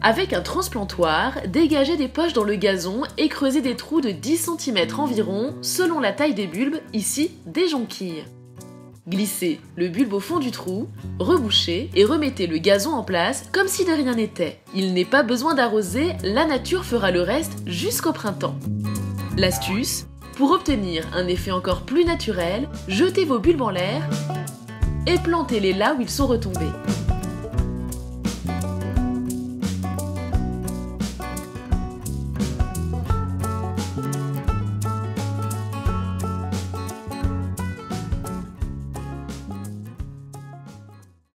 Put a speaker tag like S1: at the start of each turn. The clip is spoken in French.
S1: Avec un transplantoir, dégagez des poches dans le gazon et creusez des trous de 10 cm environ selon la taille des bulbes, ici des jonquilles. Glissez le bulbe au fond du trou, rebouchez et remettez le gazon en place comme si de rien n'était. Il n'est pas besoin d'arroser, la nature fera le reste jusqu'au printemps. L'astuce, pour obtenir un effet encore plus naturel, jetez vos bulbes en l'air et plantez-les là où ils sont retombés.